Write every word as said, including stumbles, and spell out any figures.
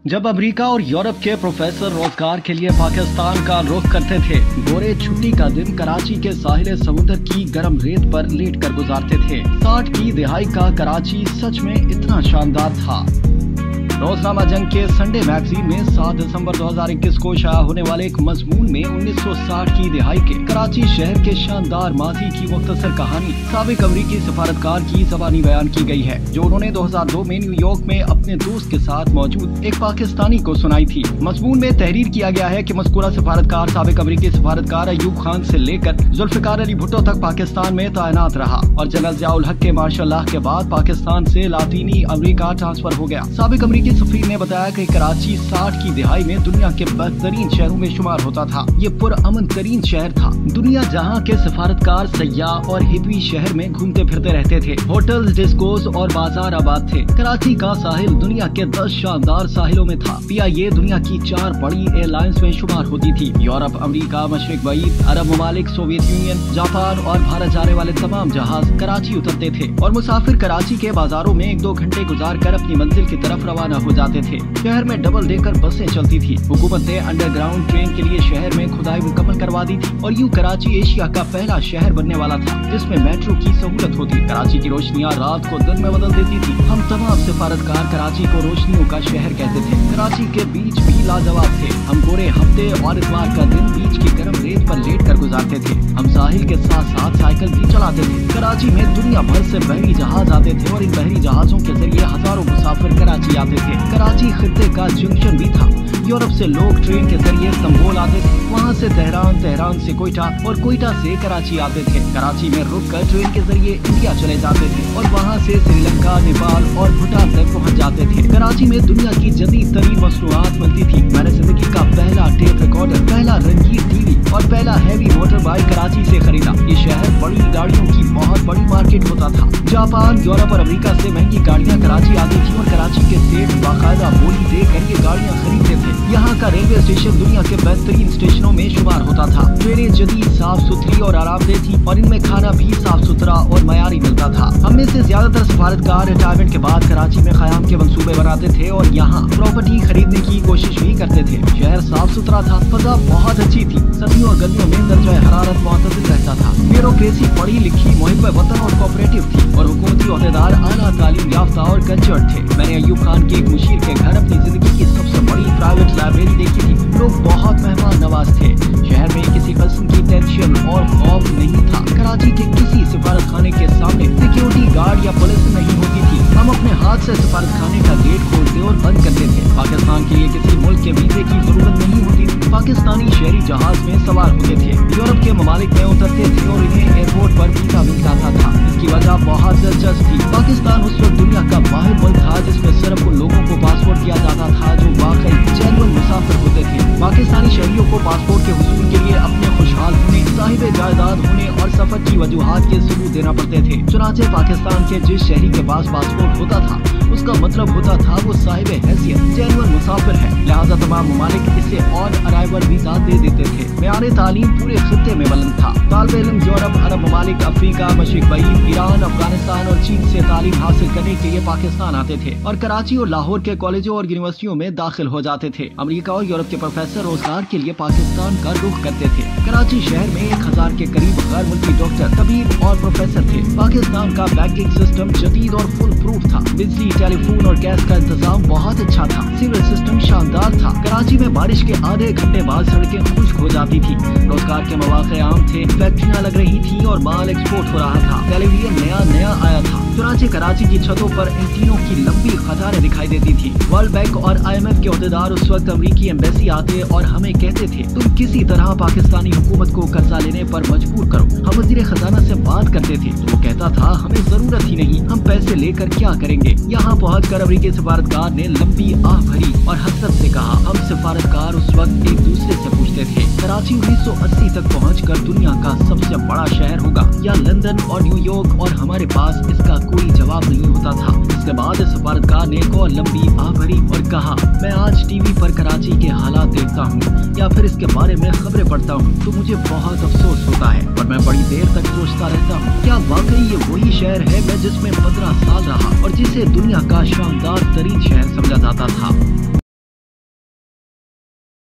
जब अमेरिका और यूरोप के प्रोफेसर रोजगार के लिए पाकिस्तान का रुख करते थे, गोरे छुट्टी का दिन कराची के साहिल समुद्र की गर्म रेत पर लेट कर गुजारते थे। साठ की दिहाई का कराची सच में इतना शानदार था। रोजनामा जंग के संडे मैगजीन में सात दिसंबर दो हज़ार इक्कीस को शाया होने वाले एक मजमून में उन्नीस सौ साठ की दिहाई के कराची शहर के शानदार माजी की मुख्तसर कहानी साबिक अमरीकी सफारतकार की ज़बानी बयान की गई है, जो उन्होंने दो हज़ार दो में न्यूयॉर्क में अपने दोस्त के साथ मौजूद एक पाकिस्तानी को सुनाई थी। मजमून में तहरीर किया गया है कि मज़कूरा सफारतकार साबिक अमरीकी सफारतकार अयूब खान से लेकर जुल्फ़िकार अली भुट्टो तक पाकिस्तान में तैनात रहा और जनरल ज़ियाउल हक के मार्शल लॉ के बाद पाकिस्तान से लातीनी अमरीका ट्रांसफर हो गया। साबिक अमरीकी सफीर ने बताया कि कराची साठ की दिहाई में दुनिया के बेहतरीन शहरों में शुमार होता था। ये पुरअमन तरीन शहर था। दुनिया जहां के सफारतकार सयाह और हिपी शहर में घूमते फिरते रहते थे। होटल्स, डिस्कोस और बाजार आबाद थे। कराची का साहिल दुनिया के दस शानदार साहिलों में था। पिया ये दुनिया की चार बड़ी एयरलाइंस में शुमार होती थी। यूरोप, अमेरिका, मशरिक बईद, अरब ममालिक, सोवियत यूनियन, जापान और भारत जाने वाले तमाम जहाज कराची उतरते थे और मुसाफिर कराची के बाजारों में एक दो घंटे गुजार कर अपनी मंजिल की तरफ रवाना हो जाते थे। शहर में डबल डेकर बसें चलती थी। हुकूमत ने अंडरग्राउंड ट्रेन के लिए शहर में खुदाई मुकम्मल करवा दी थी और यूं कराची एशिया का पहला शहर बनने वाला था जिसमें मेट्रो की सहूलत होती। कराची की रोशनियां रात को दिन में बदल देती थी। हम तमाम सफारतकार कराची को रोशनियों का शहर कहते थे। कराची के बीच भी लाजवाब थे। हम पूरे हफ्ते और इतवार का दिन बीच की गर्म रेत पर लेट कर गुजारते थे। हम साहिल के साथ साथ साइकिल भी चलाते थे। कराची में दुनिया भर से बहरी जहाज आते थे और इन बहरी जहाजों के जरिए हजारों मुसाफिर कराची आते थे। कराची खित्ते का जंक्शन भी था। यूरोप से लोग ट्रेन के जरिए इस्तांबुल आते थे, वहाँ से तेहरान, तेहरान से कोयटा और कोयटा से कराची आते थे। कराची में रुक कर ट्रेन के जरिए इंडिया चले जाते थे और वहाँ से श्रीलंका, नेपाल और भूटान तक पहुँच जाते थे। कराची में दुनिया की जदीद तरीन मसनूआत मिलती थी। मैंने जिंदगी का पहला टेप रिकॉर्डर, पहला रंगीन टीवी और पहला हैवी मोटर बाइक कराची से खरीदा। ये शहर बड़ी गाड़ियों की बहुत बड़ी मार्केट होता था। जापान, यूरोप और अमेरिका से महंगी गाड़ियाँ कराची आती थी और कराची के सेठ बाकायदा बोली देकर ये गाड़ियाँ खरीदते थे। यहाँ का रेलवे स्टेशन दुनिया के बेहतरीन स्टेशनों में शुमार होता था। ट्रेनें जदीद, साफ सुथरी और आरामदेह थी और इनमें खाना भी साफ सुथरा और मयारी मिलता था। हम में से ज्यादातर सफारतकार रिटायरमेंट के बाद कराची में क़याम के मंसूबे बनाते थे और यहाँ प्रॉपर्टी खरीदने की कोशिश भी करते थे। शहर साफ सुथरा था, फजा बहुत अच्छी थी। सर्दियों और गर्मियों में दर्जा हरारत मुतदल रहता था। ब्यूरोक्रेसी पढ़ी लिखी, मुहिब वतन और कोऑपरेटिव थी और हुकूमती ओहदेदार आला तालीम याफ्ता और कल्चर्ड थे। मैंने अयूब खान के एक मुशीर के घर अपनी जिंदगी की सबसे बड़ी प्राइवेट लाइब्रेरी देखी थी। लोग बहुत मेहमान नवाज थे। शहर में किसी किस्म की टेंशन और खौफ नहीं था। कराची के किसी सफारत खाने के सामने सिक्योरिटी गार्ड या पुलिस नहीं होती थी। हम अपने हाथ से सफारत खाने का गेट खोलते और बंद करते थे। पाकिस्तान के लिए किसी मुल्क के वीजे की जरूरत नहीं होती थी। पाकिस्तानी शहरी जहाज में सवार होते थे, यूरोप के ममालिक में उतरते थे और इन्हें एयरपोर्ट पर वीजा मिल जाता था। इसकी वजह बहुत दिलचस्प थी। पाकिस्तान उस वक्त दुनिया का वाहिद मुल्क था जिसमें सिर्फ उन लोगों को पासपोर्ट दिया जाता था जो वाकई जेन्युइन मुसाफिर होते थे। पाकिस्तानी शहरियों को पासपोर्ट के हुसूल के लिए अपने खुशहाल होने, साहिब जायदाद होने और सफर की वजूहात के सबूत देना पड़ते थे। चुनांचे पाकिस्तान के जिस शहरी के पास पासपोर्ट होता था उसका मतलब होता था वो साहिब हैसियत जेन्युइन मुसाफिर है। लिहाजा तमाम ममालिक इसे ऑन अराइवल वीजा दे देते थे। मेयार तालीम पूरे खित्ते में बुलंद था। तालिब इल्म यूरोप, अरब ममालिक, अफ्रीका, मशरिक बईद, ईरान, अफगानिस्तान और चीन से तालीम हासिल करने के लिए पाकिस्तान आते थे और कराची और लाहौर के कॉलेजों और यूनिवर्सिटियों में दाखिल हो जाते थे। अमेरिका और यूरोप के प्रोफेसर रोजगार के लिए पाकिस्तान का रुख करते थे। कराची शहर में एक हजार के करीब गैर मुल्की डॉक्टर, तबीब और प्रोफेसर थे। पाकिस्तान का बैंकिंग सिस्टम जदीद और फुल प्रूफ था। बिजली, टेलीफोन और गैस का इंतजाम बहुत अच्छा था। सिविल सिस्टम शानदार था। कराची में बारिश के आधे घंटे बाद सड़कें खुश्क हो जाती थी। रोजगार के मौके आम थे। फैक्ट्रियां लग रही थी और माल एक्सपोर्ट हो रहा था। टेलीविजन नया नया आया था। चुनांचे कराची की छतों पर एंटीनों की लंबी कतारें दिखाई देती थी। वर्ल्ड बैंक और आई एम एफ के ओहदेदार उस वक्त अमरीकी एम्बेसी आते और हमें कहते थे तुम किसी तरह पाकिस्तानी हुकूमत को कर्जा लेने पर मजबूर करो। हम वजीर खजाना से बात करते थे तो वो कहता था हमें जरूरत ही नहीं, हम पैसे लेकर क्या करेंगे। यहाँ पहुँच कर अमरीकी सफारतकार ने लंबी आह भरी और हसरत से कहा। हम सफारतकार उस वक्त एक दूसरे से पूछते थे कराची उन्नीस सौ अस्सी तक पहुँच कर दुनिया का सबसे बड़ा शहर होगा या लंदन और न्यूयॉर्क, और हमारे पास इसका कोई जवाब नहीं होता था। इसके बाद सफारतकार ने एक और लंबी आह भरी और कहा मैं आज टीवी पर कराची के हालात देखता हूँ या फिर इसके बारे में खबरें पढ़ता हूँ तो मुझे बहुत अफसोस होता है और मैं बड़ी देर तक सोचता रहता हूँ क्या वाकई ये वही शहर है मैं जिसमें पंद्रह साल रहा और जिसे दुनिया का शानदार तरीन शहर समझा जाता था।